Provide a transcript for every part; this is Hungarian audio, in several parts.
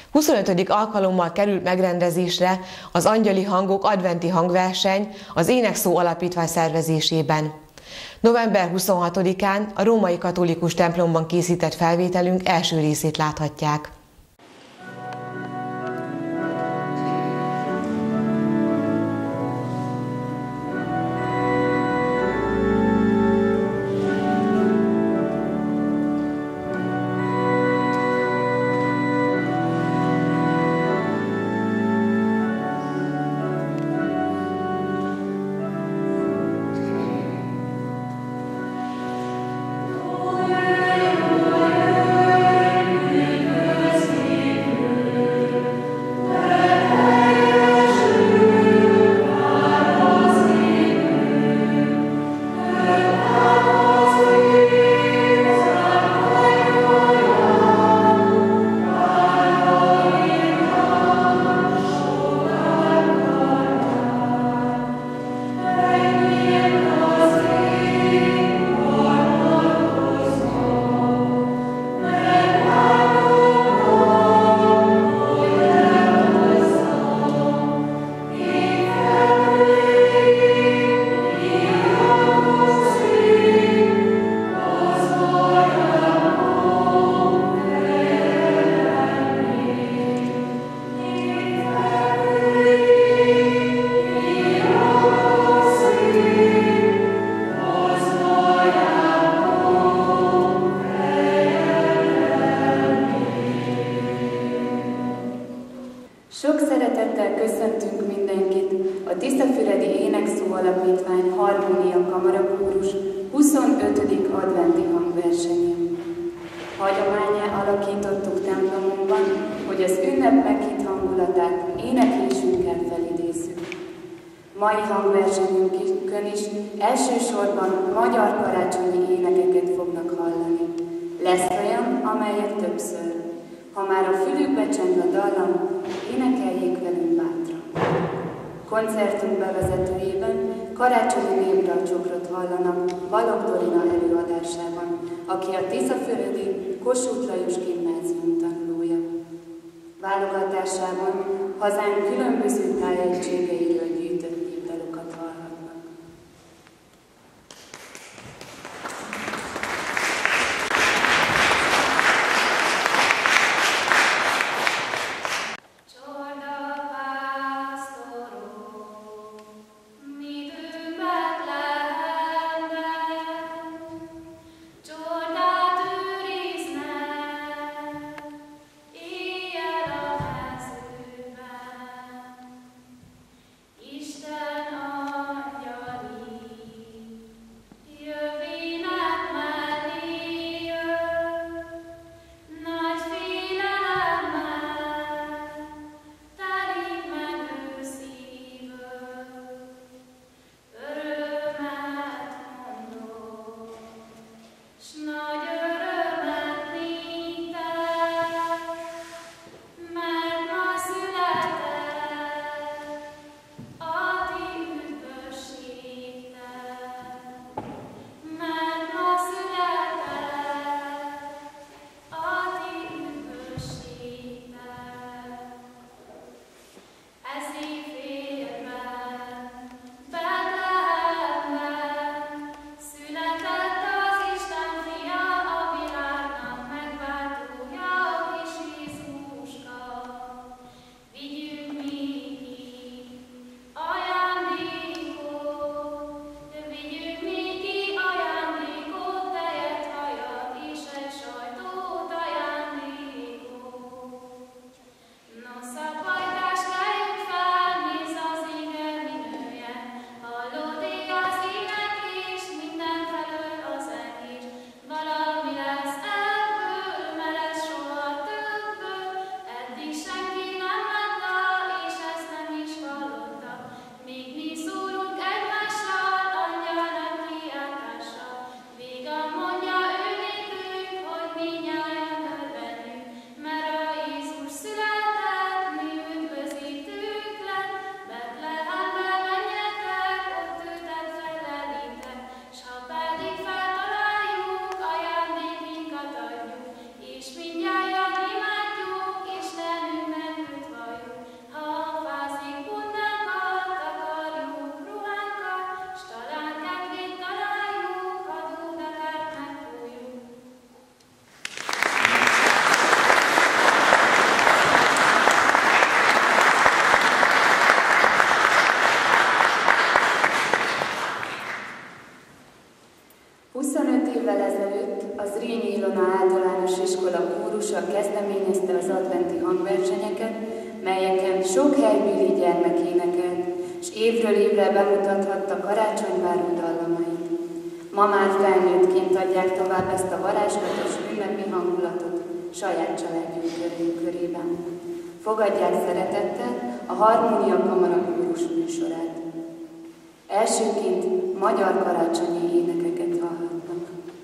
25. alkalommal került megrendezésre az Angyali Hangok adventi hangverseny az Énekszó Alapítvány szervezésében. November 26-án a római katolikus templomban készített felvételünk első részét láthatják. Sok szeretettel köszöntünk mindenkit a Tiszafüredi Énekszó Alapítvány Harmónia Kamarakórus 25. adventi hangversenyén. Hagyománnyá alakítottuk templomunkban, hogy az ünnep meghitt hangulatát éneklésünkkel felidézzük. Mai hangversenyünkön is elsősorban magyar karácsonyi énekeket fognak hallani. Lesz olyan, amelyet többször. Ha már a fülükbe cseng a dallam, énekeljék velünk bátran. Koncertunk bevezetőjében karácsonyi népdalcsokrot hallanak Balogh Dorina előadásában, aki a Tiszafüredi Kossuth Lajos Gimnázium tanulója. Válogatásában hazánk különböző tájegységeiről gyűjtött népdalokat hallhatnak. Yeah. az adventi hangversenyeket, melyeken sok helybéli gyermek énekelt, és évről évre bemutathatta karácsonyváró dallamait. Ma már felnőttként adják tovább ezt a varázslatos ünnepi hangulatot saját családjuk körében. Fogadják szeretettel a Harmónia Kamara kórus műsorát. Elsőként magyar karácsonyi énekeket hallhatnak.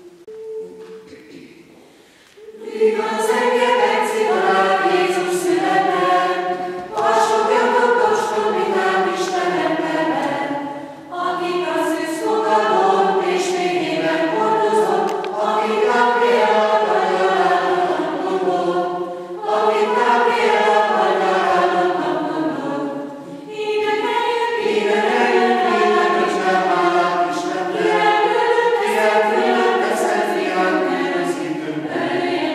Igaz, engedett szigorát Jézus született, harsogjatok ostor vidám Isten emberben, akik az ősz fogadott és végében hordozott, akik Gabriel agyarálódnak mondott, akik Gabriel agyarálódnak mondott. Énekeljünk, énekeljünk, vidám Isten, hálát Istennek, király fölött teszed fiam, bűnözítünk belé.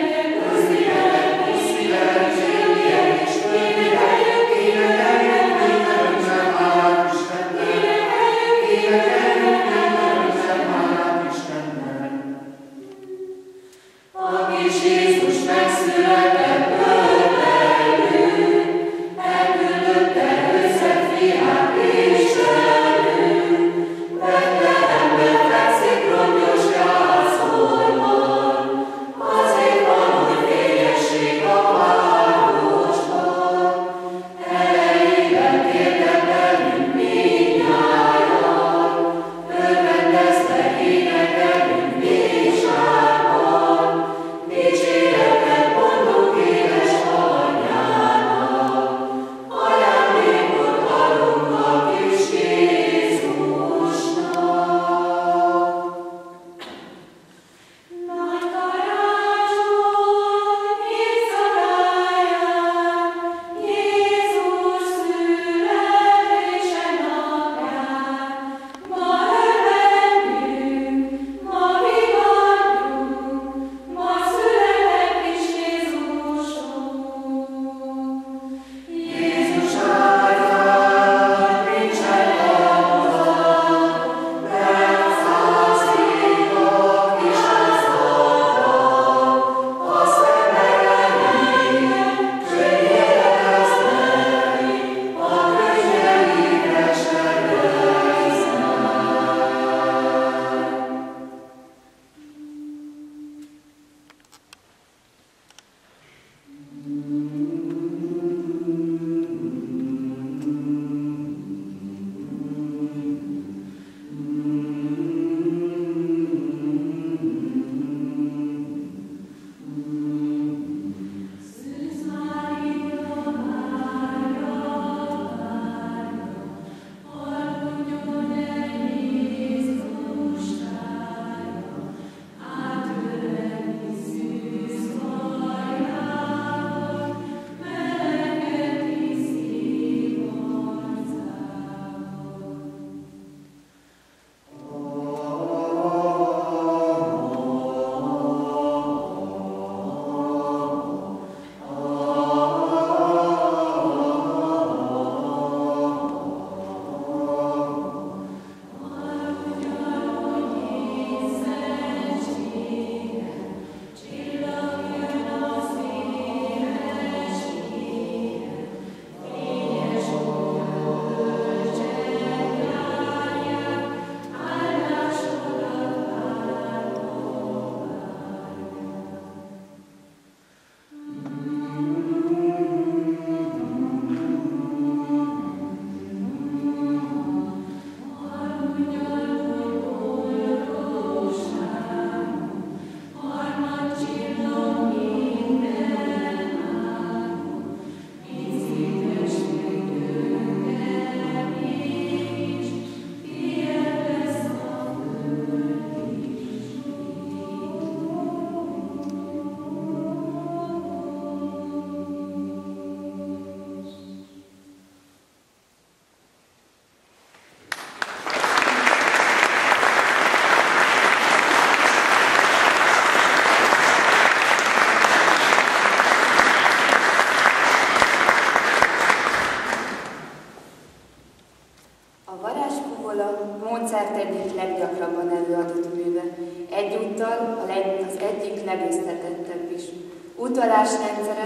Mozart egyik leggyakrabban előadott műve, egyúttal az egyik legösszetettebb is. Utalásrendszere a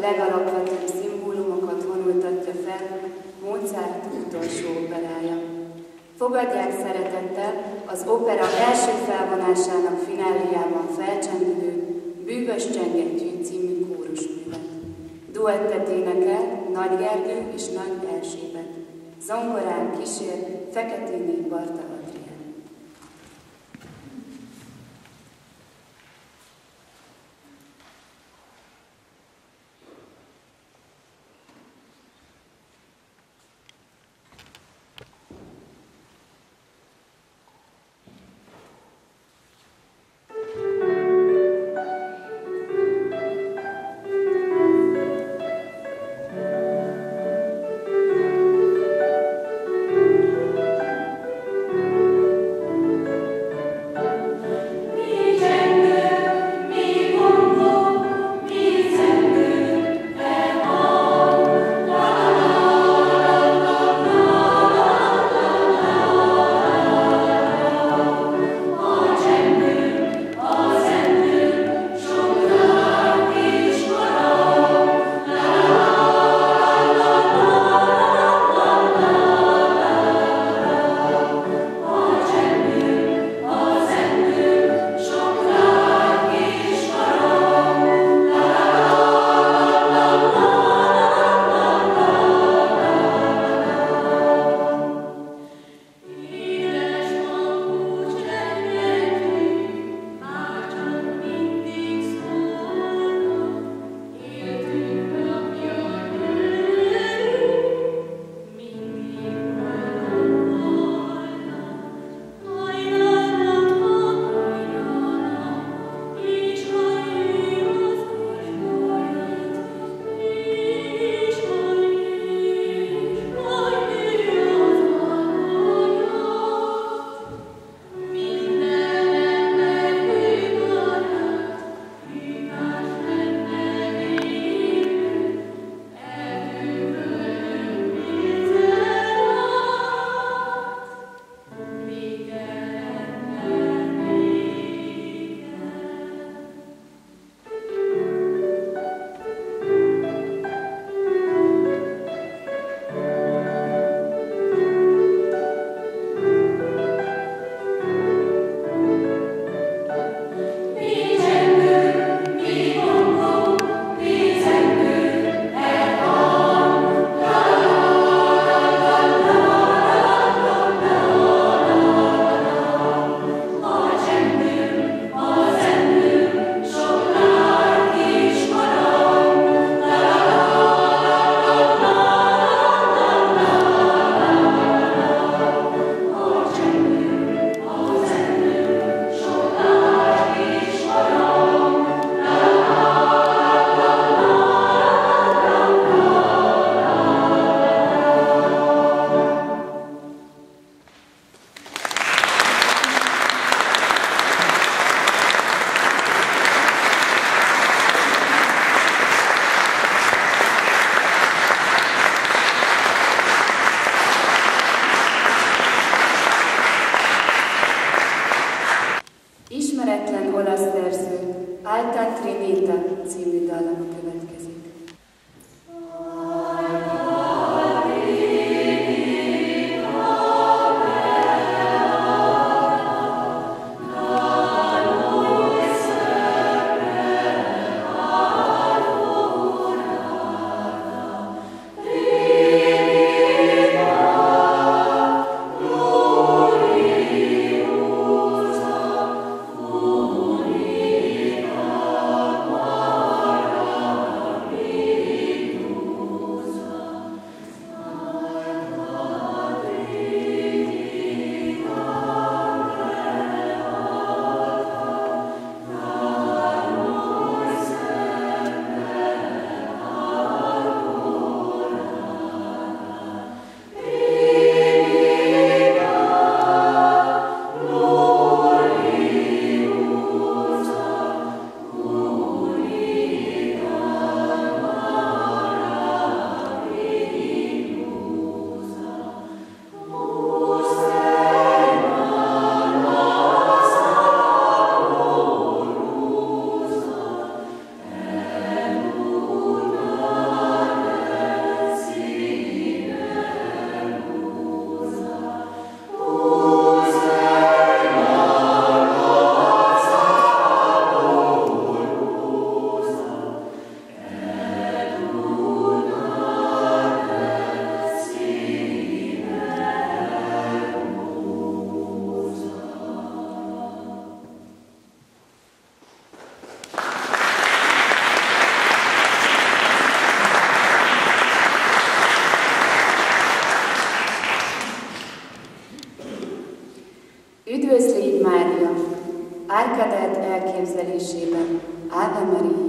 legalapvetőbb szimbólumokat vonultatja fel Mozart utolsó operája. Fogadják szeretettel az opera első felvonásának fináliában felcsendülő Bűvös Csengettyű című kórusművet. Duettet énekel Nagy Gergő és Nagy Erzsébet. Zongorán kísér Feketéné Barta Adrián. Thank you. szervezésében. Ave Maria!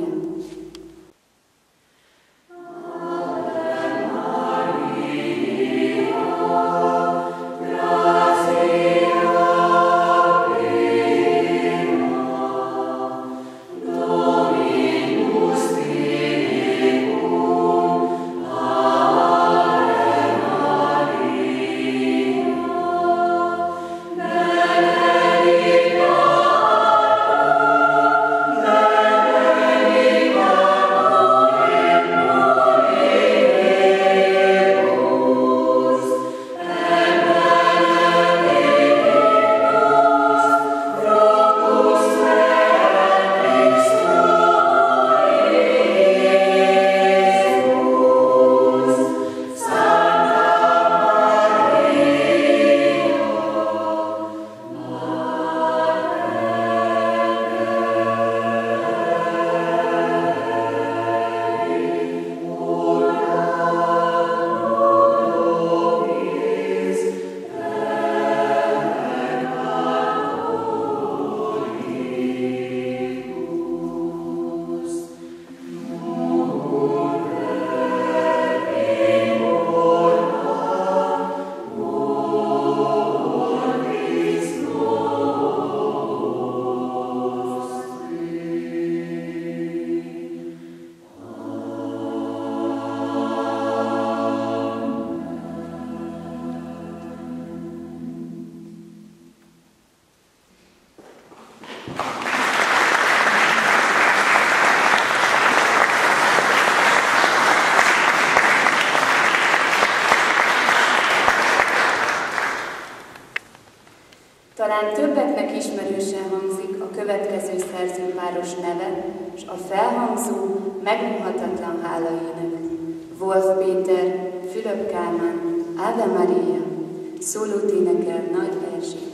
Talán többeknek ismerősen hangzik a következő szerzőpáros neve, és a felhangzó megunhatatlan hálaének. Wolf Péter, Fülöp Kálmán, Ave Maria, szólót énekel Nagy Erzsébet.